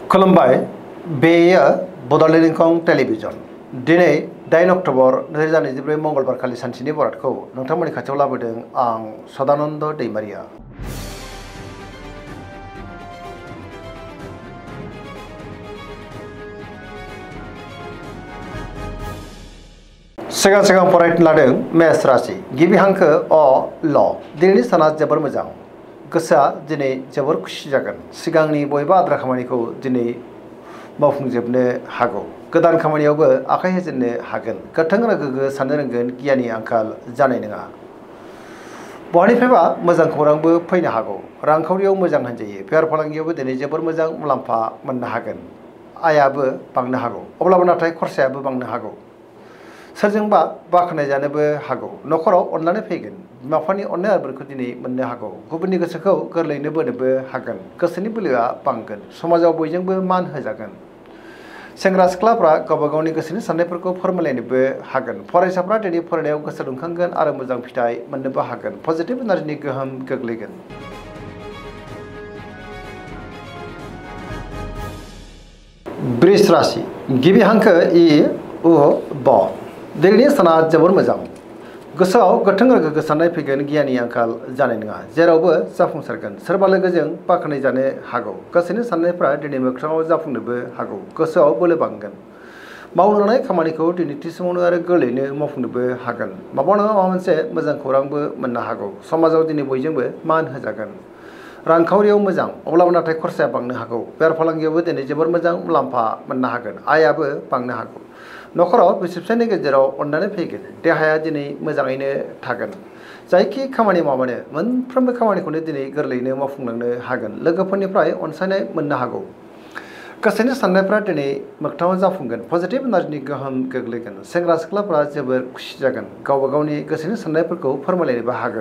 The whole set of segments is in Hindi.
खुलुमबाय बेयो बड'लेण्ड इंखं टेलिभिजन दिनै 8 अक्ट'बर 2024 मंगलबार खालि सानसेनि बरादखौ नोंथांमोननि खाथियाव लाबोदों आं सदानन्द दैमारिया। सिगां फरायनो लादों मेष राशि गिबि हांखो अ ल दिनैनि साना जोबोर मोजां गोसोआ दिनै जोबोर खुसि जागोन। सिगांनि बयबो आद्रा खामानिखौ दिनै मावफुंजोबनो हागौ। गोदान खामानियावबो आखाइ होजेननो हागोन। गोथों आरो गोग्गो साननो रोंगोन। गियाननि आंखाल जानाय नङा। बहानिफ्रायबा मोजां खौरांबो फैनो हागौ। रांखावरियाव मोजां होनजायो। बेफार फालांगियावबो दिनै जोबोर मोजां मुलाम्फा मोननो हागोन। आयाबो बांनो हागौ। अब्लाबो नाथाय खरसायाबो बांनो हागौ। सोरजोंबा बाख्नाय जानोबो हागौ। न'खराव अननानै फैगोन। बिमा बिफानि अननाय आदरखौ दिनै मोननो हागौ। गुबुननि गोसोखौ गोरलैयैनो बोनोबो हागोन। गोसोनि बोलोआ बांगोन। समाजाव बयजोंबो मान होजागोन। सेंग्रा सिख्लाफ्रा गावबा गावनि गोसोनि साननायफोरखौ फोरमायलायनोबो हागोन। फरायसाफ्रा दिनै फरायनायाव गोसो दुंखांगोन आरो मोजां फिथाइ मोननोबो हागोन। पजिटिभ एनार्जिनि गोहोम गोग्लैगोन। वृष राशि गिबि हांखो इ उ ब दिनैनि साना जोबोर मोजां। गोसोआव गोथों आरो गोग्गो साननाय फैगोन। गियाननि आंखाल जानाय नङा। जेरावबो जाफुंसारगोन। सोरबा लोगोजों बाख्नाय जानो हागौ। गोसोनि साननायफ्रा दिनै मोगथाङाव जाफुंनोबो हागौ। गोसोआव बोलो बांगोन। मावनो लानाय खामानिखौ दिनै थि समावनो आरो गोरलैयैनो मावफुंनोबो हागोन। माबा नङा माबा मोनसे मोजां खौरांबो मोननो हागौ। समाजाव दिनै बयजोंबो मान होजागोन। रांखावरियाव मोजां अब्लाबो नाथाय खरसाया बांनो हागौ। बेफार फालांगियावबो दिनै जोबोर मोजां मुलाम्फा मोननो हागोन। आयाबो बांनो हागौ। न'खराव बिसि फिसायनि गेजेराव अननानै फैगोन। देहाया दिनै मोजाङैनो थागोन। जायखि खामानि मावामानो मोनफ्रोमबो खामानिखौनो दिनै गोरलैयैनो मावफुंलांनो हागोन। लोगोफोरनिफ्राय अनसायनाय मोननो हागौ। गोसोनि साननायफ्रा दिनै मोगथाङाव जाफुंगोन। पजिटिभ एनार्जिनि गोहोम गोग्लैगोन। सेंग्रा सिख्लाफ्रा जोबोर खुसि जागोन। गावबा गावनि गोसोनि साननायफोरखौ फोरमायलायनोबो हागोन।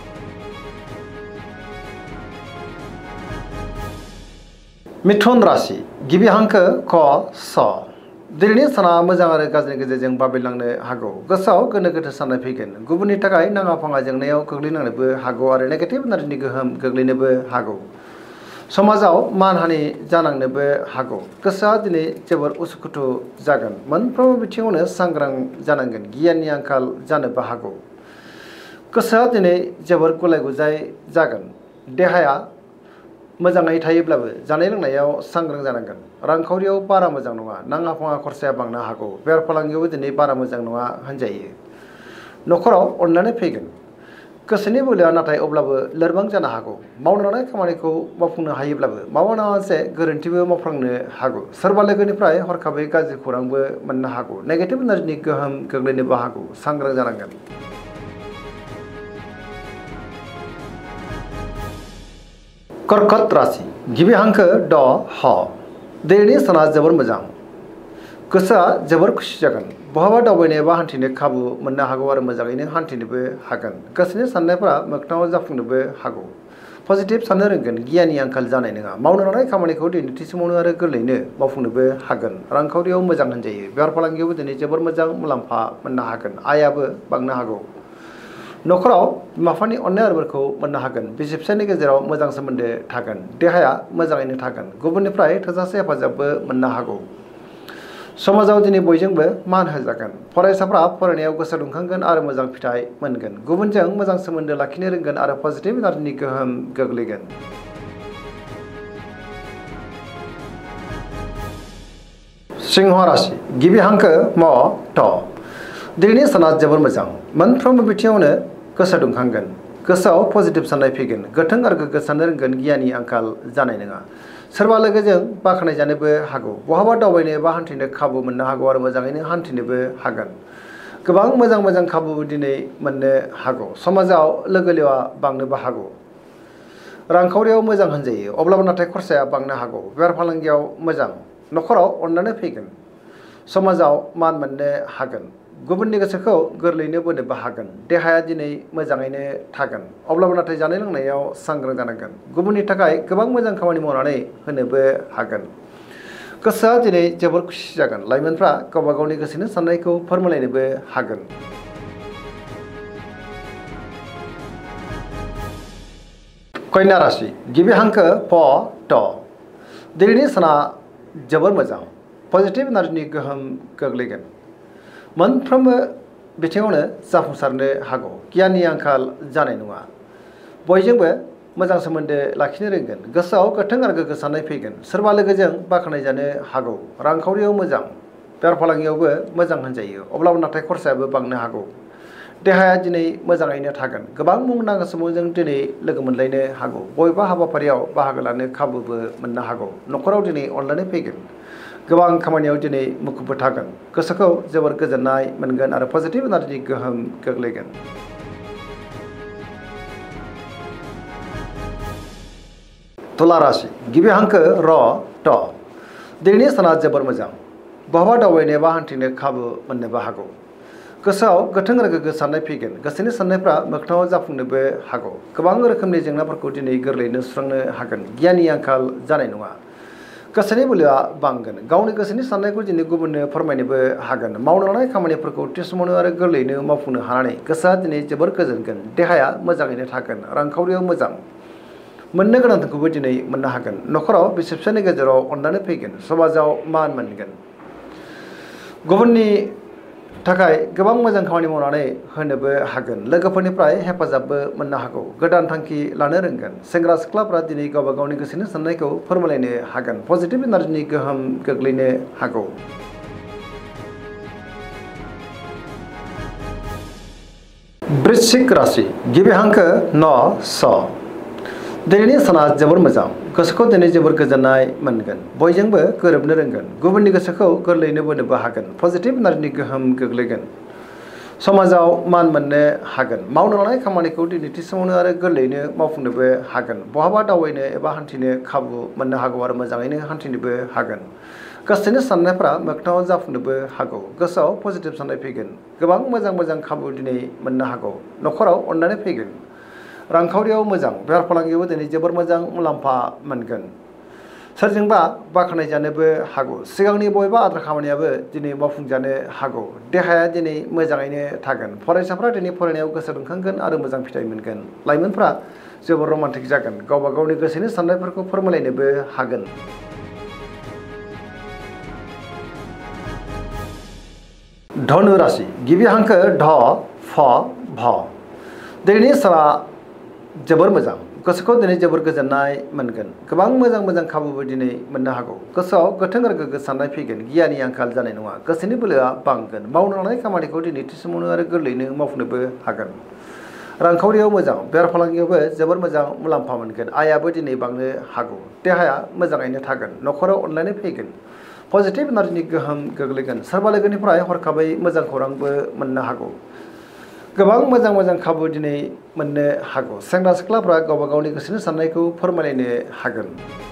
मिथुन राशि गिबि हांखो क स दिनैनि साना मोजां आरो गाज्रिनि गेजेरजों बाबेलांनो हागौ। गोसोआव गोनो गोथो साननाय फैगोन। गुबुननि थाखाय नाङा फाङा जेंनायाव गोग्लैनांनोबो हागौ आरो नेगेटिभ एनार्जिनि गोहोम गोग्लैनोबो हागौ। समाजाव मानहानि जानांनोबो हागौ। गोसोआ दिनै जोबोर उसुखुथु जागोन। मोनफ्रोमबो बिथिङावनो सांग्रां जानांगोन। गियाननि आंखाल जानोबो हागौ। गोसोआ दिनै जोबोर गुलाय गुजाय जागोन। देहाया मोजाङै थायोब्लाबो जानाय लोंनायाव सांग्रां जानांगोन। रांखावरियाव बारा मोजां नङा। नाङा फाङा खरसाया बांनो हागौ। बेफार फालांगियावबो दिनै बारा मोजां नङा होनजायो। न'खराव अननानै फैगोन। गोसोनि बोलोआ नाथाय अब्लाबो लोरबां जानो हागौ। मावनो लानाय खामानिखौ मावफुंनो हायोब्लाबो माबा नङा मोनसे गोरोन्थिबो मावफ्लांनो हागौ। सोरबा लोगोनिफ्राय हरखाबै गाज्रि खौरांबो मोननो हागौ। नेगेटिभ एनार्जिनि गोहोम गोग्लैनोबो हागौ। सांग्रां जानांगोन। कर्कट राशि गिबि हांखो ड ह दिनैनि साना जोबोर मोजां। गोसोआ जोबोर खुसि जागोन। बहाबा दावबायनो एबा हान्थिनो खाबु मोननो हागौ आरो मोजाङैनो हान्थिनोबो हागोन। गोसोनि साननायफोरा मोगथाङाव जाफुंनोबो हागौ। पजिटिभ साननो रोंगोन। गियाननि आंखाल जानाय नङा। मावनो लानाय खामानिखौ दिनै थि समावनो आरो गोरलैयैनो मावफुंनोबो हागोन। रांखावरियाव मोजां होनजायो। बेफार फालांगियावबो दिनै जोबोर मोजां मुलाम्फा मोननो हागोन। आयाबो बांनो हागौ। न'खराव बिमा बिफानि अननाय आदरखौ मोननो हागोन। बिसि फिसायनि गेजेराव मोजां सोमोन्दो थागोन। देहाया मोजाङैनो थागोन। गुबुननिफ्राय थोजासे हेफाजाबबो मोननो हागौ। समाजाव दिनै बयजोंबो मान होजागोन। फरायसाफ्रा फरायनायाव गोसो दुंखांगोन आरो मोजां फिथाइ मोनगोन। गुबुनजों मोजां सोमोन्दो लाखिनो रोंगोन आरो पजिटिभ एनार्जिनि गोहोम गोग्लैगोन। सिंह राशि गिबि हांखो म थ दिनैनि साना जोबोर मोजां। मोनफ्रोमबो बिथिङावनो गोसो दुंखांगोन। गोसोआव पजिटिभ साननाय फैगोन। गोथों आरो गोग्गो साननो रोंगोन। गियाननि आंखाल जानाय नङा। सोरबा लोगोजों बाख्नाय जानोबो हागौ। बहाबा दावबायनो एबा हान्थिनो खाबु मोननो हागौ आरो मोजाङैनो हान्थिनोबो हागोन। गोबां मोजां खाबु दिनै मोननो हागौ। समाजाव लोगो लेवा बांनोबो हागौ। रांखावरियाव मोजां होनजायो। अब्लाबो नाथाय खरसाया बांनो हागौ। बेफार फालांगियाव मोजां। न'खराव अननानै फैगोन। समाजाव मान मोननो हागोन। गुबुननि गोसोखौ गोरलैयैनो बोनोबो हागोन। देहाया दिनै मोजाङैनो थागोन। अब्लाबो नाथाय जानाय लोंनायाव सांग्रां जानांगोन। गुबुननि थाखाय गोबां मोजां खामानि मावनानै होनोबो हागोन। गोसोआ दिनै जोबोर खुसि जागोन। लाइमोनफ्रा गावबा गावनि गोसोनि साननायखौ फोरमायलायनोबो हागोन। कन्या राशि गिबि हांखो प ट दिनैनि साना जोबोर मोजां पजिटिभ एनार्जिनि गोहोम गोग्लैगोन मोनफ्रोमबो बिथिङावनो जाफुंसारनो हागौ गियाननि आंखाल जानाय नङा बयजोंबो मोजां सोमोन्दो लाखिनो रोंगोन गोसोआव गोथों आरो गोग्गो साननाय फैगोन सोरबा लोगोजों बाख्नाय जानो हागौ रांखावरियाव मोजां बेफार फालांगियावबो मोजां होनजायो अब्लाबो नाथाय खरसायाबो बांनो हागौ देहाया दिनै मोजाङैनो थागोन गोबां मुंदांखा सुबुंजों दिनै लोगो मोनलायनो हागौ बबेबा हाबाफारियाव बाहागो लानो खाबुबो मोननो हागौ न'खराव दिनै अनलायनाय फैगोन गोबां खामानियाव दिनै मुखुबबो थागोन गोसोखौ जोबोर गोजोननाय मोनगोन आरो पजिटिभ एनार्जिनि गोहोम गोग्लैगोन तुला राशि गिबि हांखो र ट दिनैनि साना जोबोर मोजां बहाबा दावबायनो बा हान्थिनो खाबु मोननोबो हागौ गोसोआव गोथों आरो गोग्गो साननाय फैगोन गोसोनि साननायफ्रा मोगथाङाव जाफुंनोबो हागौ गोबां रोखोमनि जेंनाफोरखौ दिनै गोरलैयैनो सुस्रांनो हागोन गियाननि आंखाल जानाय नङा गोसोनि बोलोआ बांगोन गावनि गोसोनि साननायखौ दिनै गुबुननो फोरमायनोबो हागोन मावनो लानाय खामानिफोरखौ थि समावनो आरो गोरलैयैनो मावफुंनो हानानै गोसोआ दिनै जोबोर गोजोनगोन देहाया मोजाङैनो थागोन रांखावरियाव मोजां मोननो गोनांखौबो दिनै मोननो हागोन न'खराव बिसि फिसायनि गेजेराव अननानै फैगोन समाजाव मान मोनगोन गुबुननि थाखाय गोबां मोजां खामानि मावनानै होनोबो हागोन लोगोफोरनिफ्राय हेफाजाबबो मोननो हागौ गोदान थांखि लानो रोंगोन सेंग्रा सिख्लाफ्रा दिनै गावबा गावनि गोसोनि साननायखौ फोरमायलायनो हागोन पजिटिभ एनार्जिनि गोहोम गोग्लैनो हागौ वृश्चिक राशि गिबि हांखो न स दिनैनि साना जोबोर मोजां गोसोखौ दिनै जोबोर गोजोननाय मोनगोन बयजोंबो गोरोबनो रोंगोन गुबुननि गोसोखौ गोरलैयैनो बोनोबो हागोन पजिटिभ एनार्जिनि गोहोम गोग्लैगोन समाजाव मान मोननो हागोन मावनो लानाय खामानिखौ दिनै थि समावनो आरो गोरलैयैनो मावफुंनोबो हागोन बहाबा दावबायनो एबा हान्थिनो खाबु मोननो हागौ आरो मोजाङैनो हान्थिनोबो हागोन गोसोनि साननायफ्रा मोगथाङाव जाफुंनोबो हागौ गोसोआव पजिटिभ साननाय फैगोन गोबां मोजां खाबु दिनै मोननो हागौ न'खराव अननानै फैगोन रांखावरियाव मोजां बेफार फालांगियावबो दिनै जोबोर मोजां मुलाम्फा मोनगोन सोरजोंबा बाख्नाय जानोबो हागौ सिगांनि बबेबा आद्रा खामानियाबो दिनै मावफुंजानो हागौ देहाया दिनै मोजाङैनो थागोन फरायसाफ्रा दिनै फरायनायाव गोसो दुंखांगोन आरो मोजां फिथाइ मोनगोन लाइमोनफ्रा जोबोर रमान्टिक जागोन गावबा गावनि गोसोनि साननायफोरखौ फोरमायलायनोबो हागोन धनु राशि गिबि हांखो ढ फ भ दिनैनि साना जोबोर मोजां गोसोखौ दिनै जोबोर गोजोननाय मोनगोन गोबां मोजां खाबुबो दिनै मोननो हागौ गोसोआव गोथों आरो गोग्गो साननाय फैगोन गियाननि आंखाल जानाय नङा गोसोनि बोलोआ बांगोन मावनो लानाय खामानिखौ दिनै थि समावनो आरो गोरलैयैनो मावफुंनोबो हागोन रांखावरियाव मोजां बेफार फालांगियावबो जोबोर मोजां मुलाम्फा मोनगोन आयाबो दिनै बांनो हागौ देहाया मोजाङैनो थागोन न'खराव अनलायनाय फैगोन पजिटिभ एनार्जिनि गोहोम गोग्लैगोन सोरबा लोगोनिफ्राय हरखाबै मोजां खौरांबो मोननो हागौ गोबां मोजां खाबु दिनै मोननो हागौ सेंग्रा सिख्लाफ्रा गावबा गावनि गोसोनि साननायखौ फोरमायलायनो हागोन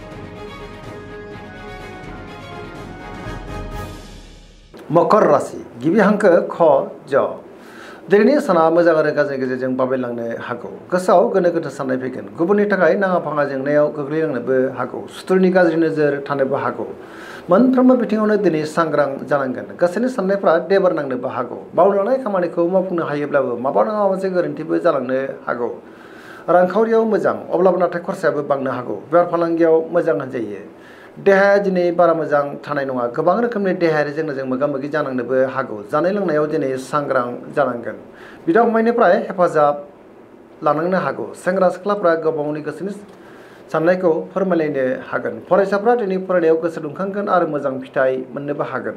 मकर राशि गिबि हांखो ख ज दिनैनि साना मोजां आरो गाज्रिनि गेजेरजों बाबेनलांनो हागौ गोसोआव गोनो गोथो साननाय फैगोन गुबुननि थाखाय नाङा फाङा जेंनायाव गोग्लैलांनोबो हागौ सुथुरनि गाज्रि नोजोर थानोबो हागौ मोनफ्रोमबो बिथिङावनो दिनै सांग्रां जानांगोन गोसोनि साननायफ्रा देबार नांनोबो हागौ मावनो लानाय खामानिखौ मावफुंनो हायोब्लाबो माबा नङा माबा मोनसे गोरोन्थिबो जालांनो हागौ रांखावरियाव मोजां अब्लाबो नाथाय खरसायाबो बांनो हागौ बेफार फालांगियाव मोजां होनजायो देहाया दिनै बारा मोजां थानाय नङा गोबां रोखोमनि देहायारि जेंनाजों मोगा मोगि जानांनोबो हागौ जानाय लोंनायाव दिनै सांग्रां जानांगोन बिदा फंबायनिफ्राय हेफाजाब लानांनो हागौ सेंग्रा सिख्लाफ्रा गावबा गावनि गोसोनि साननायखौ फोरमायलायनो हागोन फरायसाफ्रा दिनै फरायनायाव गोसो दुंखांगोन आरो मोजां फिथाइ मोननोबो हागोन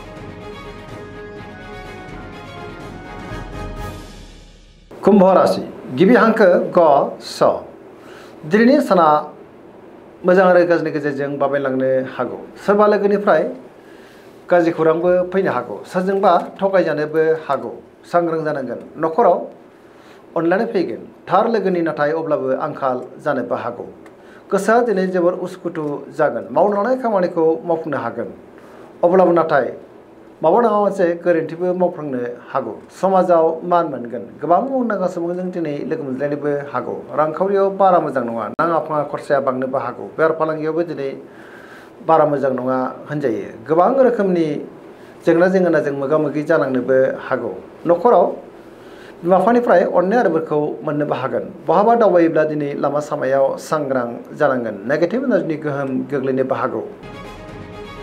कुम्भ राशि गिबि हांखो ग स दिनैनि साना मोजां आरो गाज्रिनि गेजेरजों बाबेनलांनो हागौ सोरबा लोगोनिफ्राय गाज्रि खौरांबो फैनो हागौ सोरजोंबा थगायजानोबो हागौ सांग्रां जानांगोन न'खराव अनलायनाय फैगोन थार लोगोनि नाथाय अब्लाबो आंखाल जानोबो हागौ गोसोआ दिनै जोबोर उसुखुथु जागोन मावनो लानाय खामानिखौ मावफुंनो हागोन अब्लाबो नाथाय माबा नङा मोनसे गोरोन्थिबो मावफ्लांनो हागौ समाजाव मान मोनगोन गोबां मुंदांखा सुबुंजों दिनै लोगो मोनज्लायनोबो हागौ रांखावरियाव बारा मोजां नङा नाङा फाङा खरसाया बांनोबो हागौ बेफार फालांगियावबो दिनै बारा मोजां नङा होनजायो गोबां रोखोमनि जेंना जेंगोनाजों मोगा मोगि जानांनोबो हागौ न'खराव बिमा बिफानिफ्राय अननाय आरो बोरखौ मोननोबो हागोन बहाबा दावबायोब्ला दिनै लामा सामायाव सांग्रां जानांगोन नेगेटिभ एनार्जिनि गोहोम गोग्लैनोबो हागौ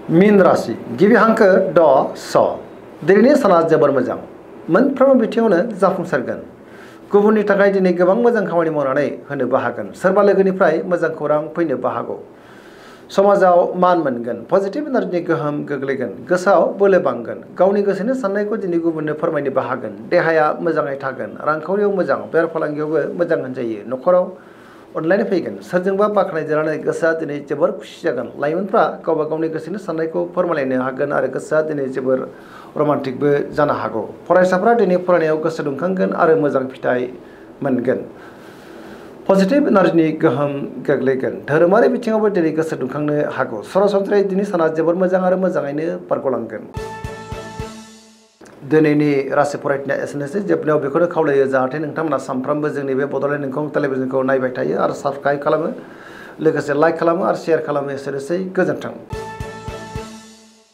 मीन राशि गिबि हांखो ड स दिनैनि साना जोबोर मोजां मोनफ्रोमबो बिथिङावनो जाफुंसारगोन गुबुननि थाखाय दिनै गोबां मोजां खामानि मावनानै होनोबो हागोन सोरबा लोगोनिफ्राय मोजां खौरां फैनोबो हागौ समाजाव मान मोनगोन पजिटिभ एनार्जिनि गोहोम गोग्लैगोन गोसोआव बोलो बांगोन गावनि गोसोनि साननायखौ दिनै गुबुननो फोरमायनोबो हागोन देहाया मोजाङै थागोन रांखावरियाव मोजां बेफार फालांगियावबो मोजां होनजायो न'खराव अनलायनाय फैगोन सोरजोंबा बाख्नायजानानै गोसोआ दिनै जोबोर खुसि जागोन लाइमोनफ्रा गावबा गावनि गोसोनि साननायखौ फोरमायलायनो हागोन आरो गोसोआ दिनै जोबोर रमान्टिकबो जानो हागौ फरायसाफ्रा दिनै फरायनायाव गोसो दुंखांगोन आरो मोजां फिथाइ मोनगोन पजिटिभ एनार्जिनि गोहोम गोग्लैगोन धोरोमारि बिथिङावबो दिनै गोसो दुंखांनो हागौ सरासनस्रायै दिनै साना जोबोर मोजां आरो मोजाङैनो बारग'लांगोन दिनैनि राशि फरायथिनाया एसेनोसै जोबनायाव बेखौनो खावलायो जाहाथे नोंथांमोना सानफ्रोमबो जोंनि बे बड'लेण्ड इंखं टेलिभिजनखौ नायबाय थायो आरो साबस्क्राइब खालामो लोगोसे लाइक खालामो आरो शेयार खालामो एसेनोसै गोजोन्थों।